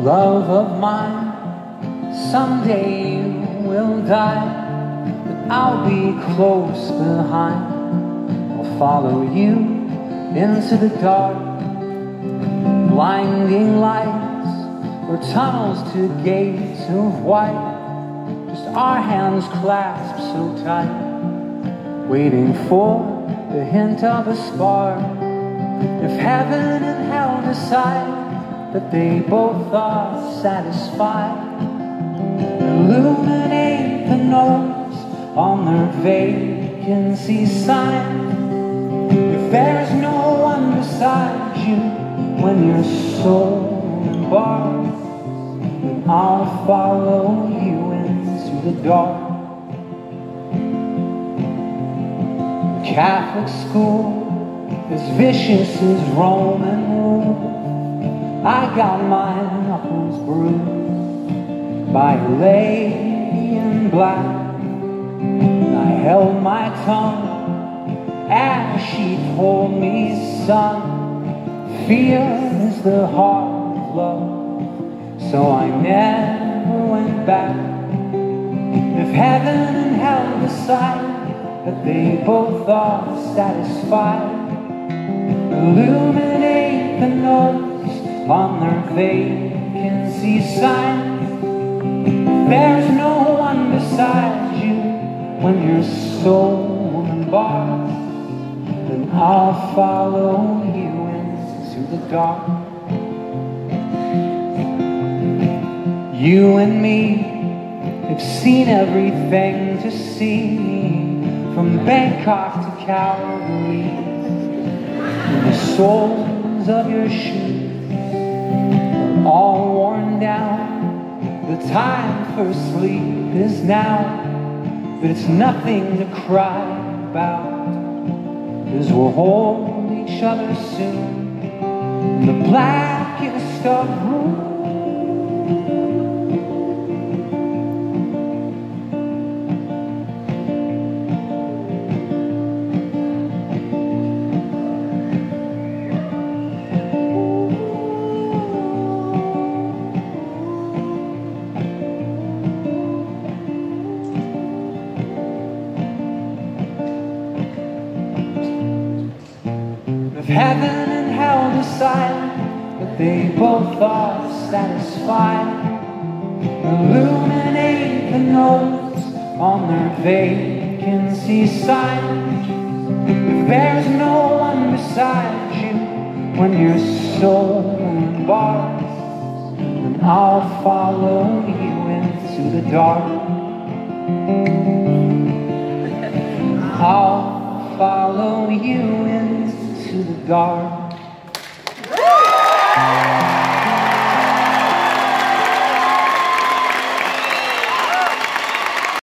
Love of mine, someday will die, but I'll be close behind. I'll follow you into the dark, blinding lights or tunnels to gates of white, just our hands clasped so tight, waiting for the hint of a spark. If heaven and hell decide that they both are satisfied, illuminate the notes on their vacancy sign. If there's no one beside you when your soul embarks, then I'll follow you into the dark. The Catholic school, as vicious as Roman rule, I got my knuckles bruised by a lady in black, and I held my tongue as she told me, son, fear is the heart of love. So I never went back. If heaven and hell decide that they both are satisfied, illuminate the notes on their vacancy sign. There's no one beside you when your soul embarks, then I'll follow you into the dark. You and me have seen everything to see, from Bangkok to Calgary, and the soles of your shoes are all worn down. The time for sleep is now, but it's nothing to cry about, 'cause we'll hold each other soon in the blackest of rooms. If heaven and hell decide that they both are satisfied, illuminate the notes on their vacancy sign. If there's no one beside you when your soul embarks, then I'll follow you into the dark. I'll follow you into the dark.